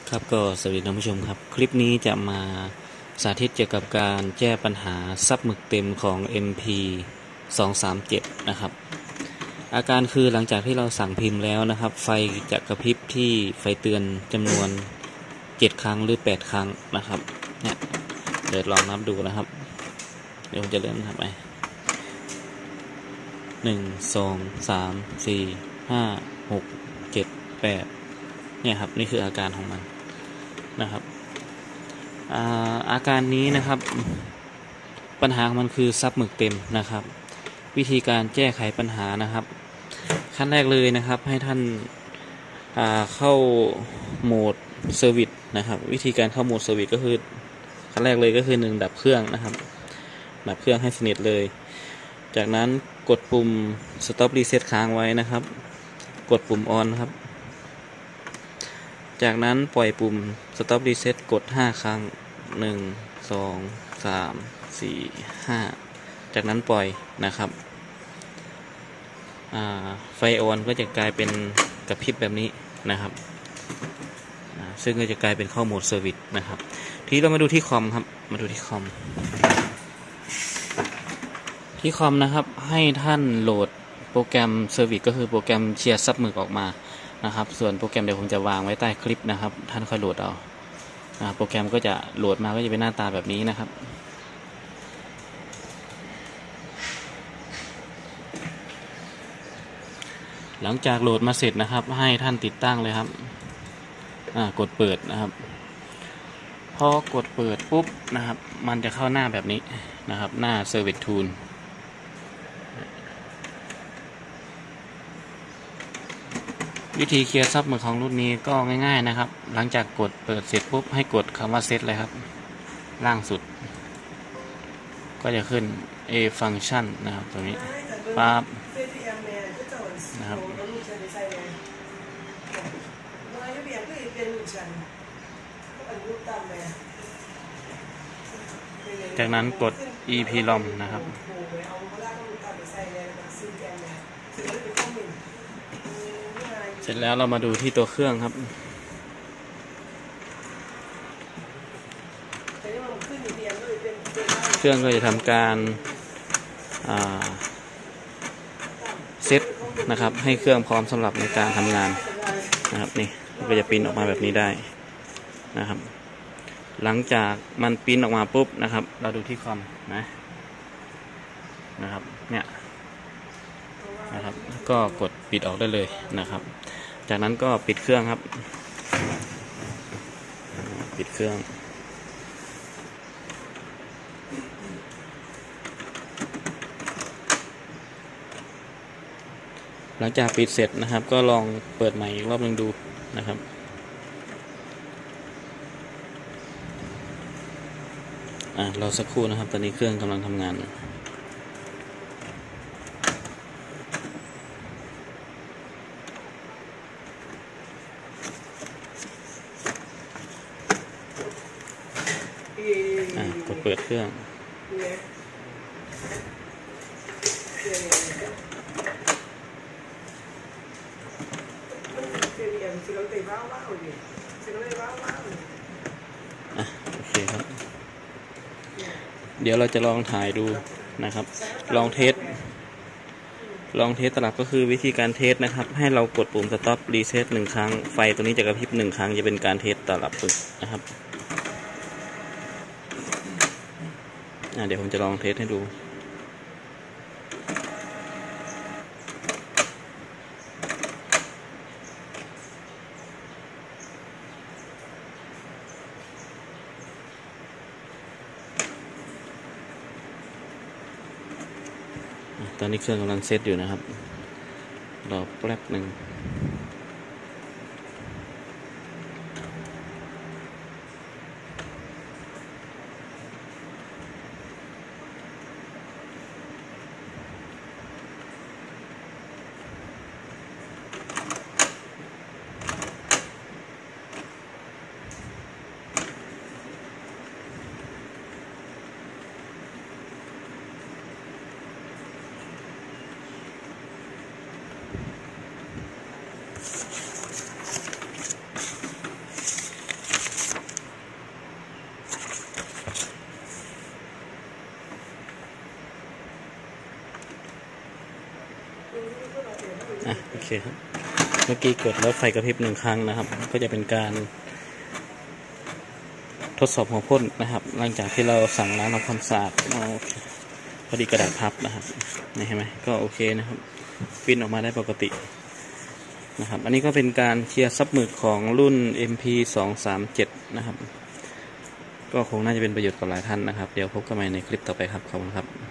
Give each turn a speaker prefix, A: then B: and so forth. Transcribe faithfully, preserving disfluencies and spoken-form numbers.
A: ครับก็สวัสดีท่านผู้ชมครับคลิปนี้จะมาสาธิตเกี่ยวกับการแก้ปัญหาซับหมึกเต็มของ เอ็ม พี สองสามเจ็ด นะครับอาการคือหลังจากที่เราสั่งพิมพ์แล้วนะครับไฟจะกระพริบที่ไฟเตือนจำนวนเจ็ดครั้งหรือแปดครั้งนะครับเนี่ยเดี๋ยวลองนับดูนะครับเดี๋ยวผมจะเริ่มนับไปหนึ่ง สอง สาม สี่ ห้า หก เจ็ด แปดเนี่ยครับนี่คืออาการของมันนะครับ อาอาการนี้นะครับปัญหาของมันคือซับหมึกเต็มนะครับวิธีการแก้ไขปัญหานะครับขั้นแรกเลยนะครับให้ท่านเข้าโหมดเซอร์วิสนะครับวิธีการเข้าโหมดเซอร์วิสก็คือขั้นแรกเลยก็คือหนึ่งดับเครื่องนะครับดับเครื่องให้สนิทเลยจากนั้นกดปุ่ม stop reset ค้างไว้นะครับกดปุ่ม on ครับจากนั้นปล่อยปุ่ม stop reset กดห้าครั้งหนึ่ง สอง สาม สี่ ห้าจากนั้นปล่อยนะครับไฟออนก็จะกลายเป็นกระพริบแบบนี้นะครับซึ่งก็จะกลายเป็นเข้าโหมดเซอร์วิสนะครับทีนี้เรามาดูที่คอมครับมาดูที่คอมที่คอมนะครับให้ท่านโหลดโปรแกรมเซอร์วิสก็คือโปรแกรมเชียร์ซับหมึกออกมานะครับส่วนโปรแกรมเดี๋ยวผมจะวางไว้ใต้คลิปนะครับท่านค่อยโหลดเอาโปรแกรมก็จะโหลดมาก็จะเป็นหน้าตาแบบนี้นะครับหลังจากโหลดมาเสร็จนะครับให้ท่านติดตั้งเลยครับกดเปิดนะครับพอกดเปิดปุ๊บนะครับมันจะเข้าหน้าแบบนี้นะครับหน้า Service Toolวิธีเคลียร์ซับหมึกของรุ่นนี้ก็ง่ายๆนะครับหลังจากกดเปิดเสร็จปุ๊บให้กดคำว่าเซตเลยครับล่างสุดก็จะขึ้น A function นะครับตรงนี้ปั๊บนะครับจากนั้นกด อี พี ลอม นะครับเสร็จแล้วเรามาดูที่ตัวเครื่องครับเครื่องก็จะทำการเซตนะครับให้เครื่องพร้อมสำหรับในการทำงานนะครับนี่ก็จะปริ้นออกมาแบบนี้ได้นะครับหลังจากมันปริ้นออกมาปุ๊บนะครับเราดูที่คอมนะนะครับเนี่ยนะครับก็กดปิดออกได้เลยนะครับจากนั้นก็ปิดเครื่องครับปิดเครื่องหลังจากปิดเสร็จนะครับก็ลองเปิดใหม่อีกรอบนึงดูนะครับอ่ะรอสักครู่นะครับตอนนี้เครื่องกำลังทำงานอ่ะกดเปิดเครื่องอ่ะโอเคครับเดี๋ยวเราจะลองถ่ายดูนะครับลองเทสลองเทสตลับก็คือวิธีการเทสนะครับให้เรากดปุ่ม stop reset หนึ่งครั้งไฟตัวนี้จะกระพริบหนึ่งครั้งจะเป็นการเทสตลับฝึกนะครับเดี๋ยวผมจะลองเทสให้ดูตอนนี้เครื่องกำลังเซตอยู่นะครับรอแป๊บหนึ่งอ่ะโอเคครับเมื่อกี้กดแล้วไฟกระพริบหนึ่งครั้งนะครับก็จะเป็นการทดสอบหัวพ่นนะครับหลังจากที่เราสั่งล้างทำความสะอาดพอดีกระดาษพับนะครับนี่เห็นไหมก็โอเคนะครับปิ้นออกมาได้ปกตินะครับอันนี้ก็เป็นการเคลียร์ซับหมึกของรุ่น เอ็ม พี สองสามเจ็ด นะครับก็คงน่าจะเป็นประโยชน์กับหลายท่านนะครับเดี๋ยวพบกันใหม่ในคลิปต่อไปครับขอบคุณครับ